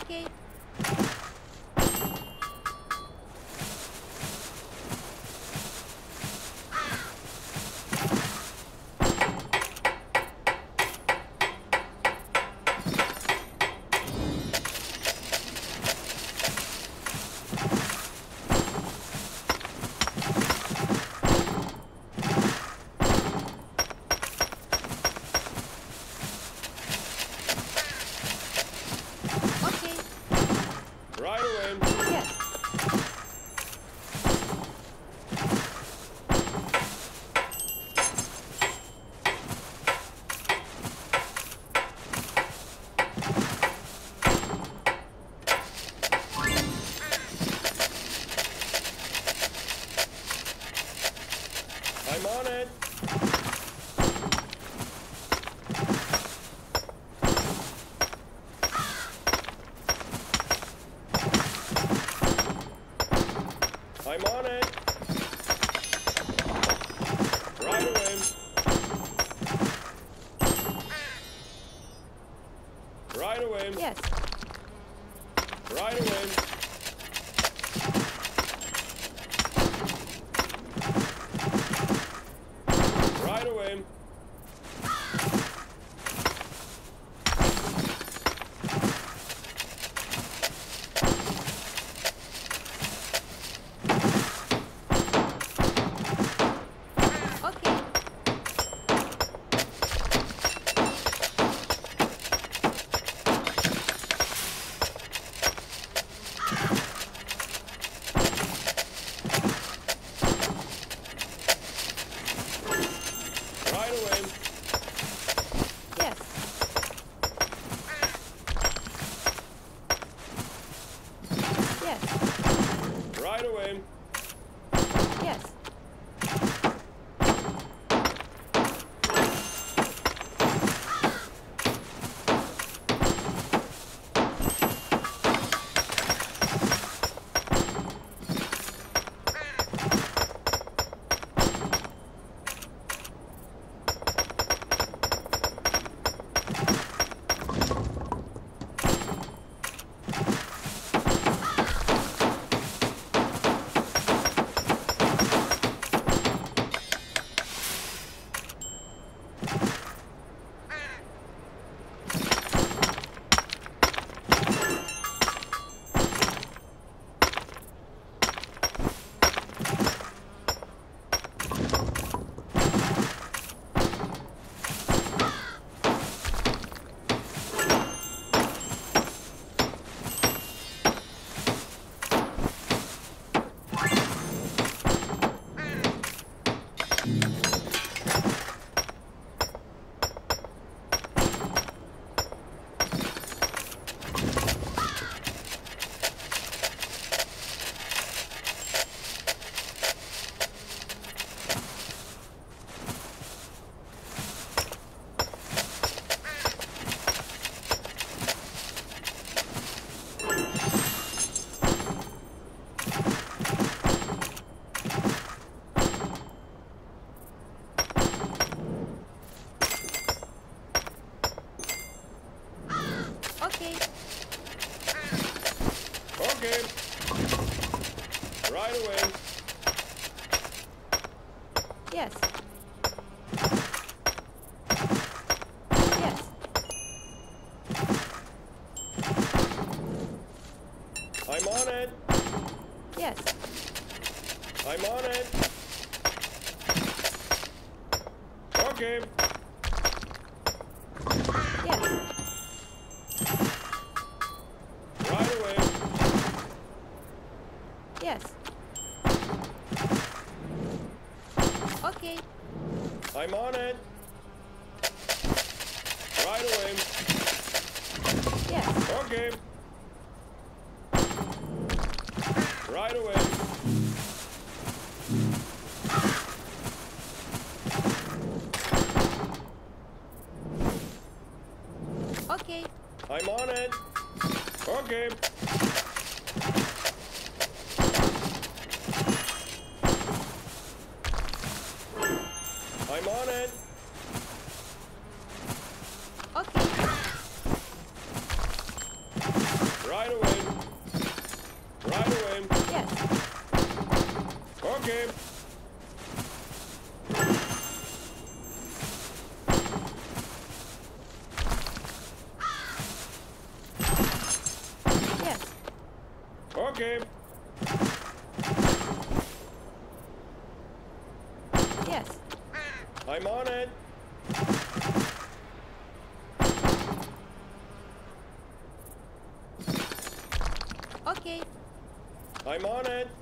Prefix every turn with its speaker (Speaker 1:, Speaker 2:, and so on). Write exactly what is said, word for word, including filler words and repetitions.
Speaker 1: Okay.
Speaker 2: Right away.
Speaker 1: Yes.
Speaker 2: I'm on it. I'm on it. Right away. Right away.
Speaker 1: Yes.
Speaker 2: Right away. Right away.
Speaker 1: Okay.
Speaker 2: Right away.
Speaker 1: Yes. Yes.
Speaker 2: Right away.
Speaker 1: Yes. Okay.
Speaker 2: Okay. Right away.
Speaker 1: Yes. Yes.
Speaker 2: I'm on it.
Speaker 1: Yes.
Speaker 2: I'm on it. Okay.
Speaker 1: Yes.
Speaker 2: Right away.
Speaker 1: Yes. Okay.
Speaker 2: I'm on it. Right away.
Speaker 1: Yes.
Speaker 2: Okay. Right away.
Speaker 1: Okay.
Speaker 2: I'm on it. Okay. I'm on it.
Speaker 1: Okay.
Speaker 2: Right
Speaker 1: Yes.
Speaker 2: I'm on it.
Speaker 1: Okay.
Speaker 2: I'm on it.